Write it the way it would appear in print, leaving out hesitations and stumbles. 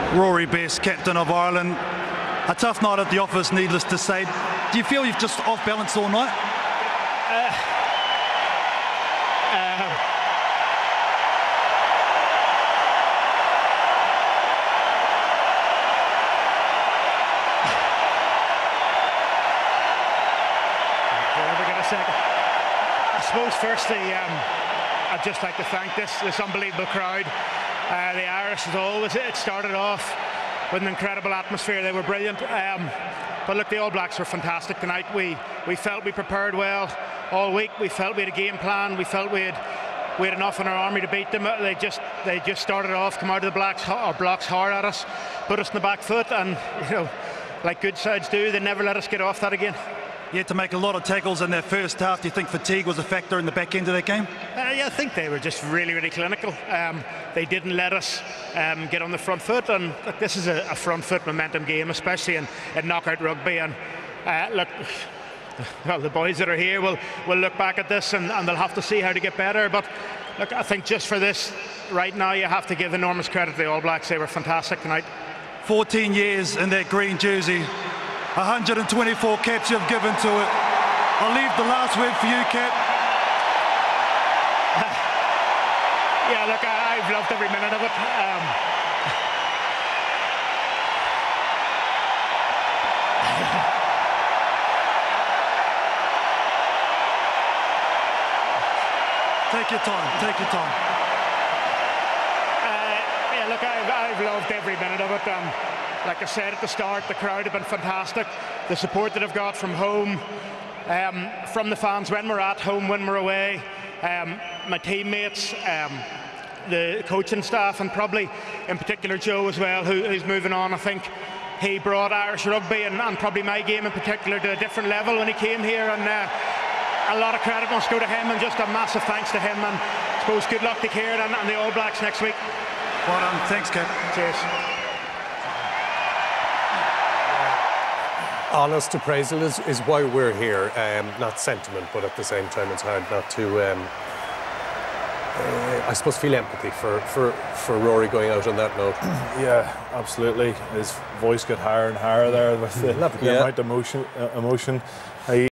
Rory Best, captain of Ireland. A tough night at the office, needless to say. Do you feel you've just off balance all night? I suppose firstly, I'd just like to thank this unbelievable crowd. The Irish, as always, it started off with an incredible atmosphere. They were brilliant. But look, the All Blacks were fantastic tonight. We felt we prepared well all week. We felt we had a game plan. We felt we had enough in our army to beat them. They just started off, come out of the blocks hard at us, put us in the back foot, and like good sides do, they never let us get off that again. You had to make a lot of tackles in their first half. Do you think fatigue was a factor in the back end of that game? Yeah, I think they were just really, really clinical. They didn't let us get on the front foot, and look, this is a front foot momentum game, especially in knockout rugby. And look, well, the boys that are here will look back at this and they'll have to see how to get better. But look, I think just for this right now, you have to give enormous credit to the All Blacks. They were fantastic tonight. 14 years in that green jersey. 124 caps you've given to it. I'll leave the last word for you, Cap. Yeah, look, I've loved every minute of it. Take your time, take your time. Yeah, look, I've loved every minute of it. Like I said at the start, the crowd have been fantastic. The support that I've got from home, from the fans when we're at home, when we're away, my teammates, the coaching staff, and probably in particular Joe as well, who's moving on. I think he brought Irish rugby and probably my game in particular to a different level when he came here, and a lot of credit must go to him, and just a massive thanks to him, and I suppose good luck to Kieran and the All Blacks next week. Well done. Thanks, Cap. Cheers. Honest appraisal is why we're here, not sentiment, but at the same time it's hard not to, I suppose, feel empathy for Rory going out on that note. Yeah, absolutely. His voice got higher and higher there with the amount of emotion.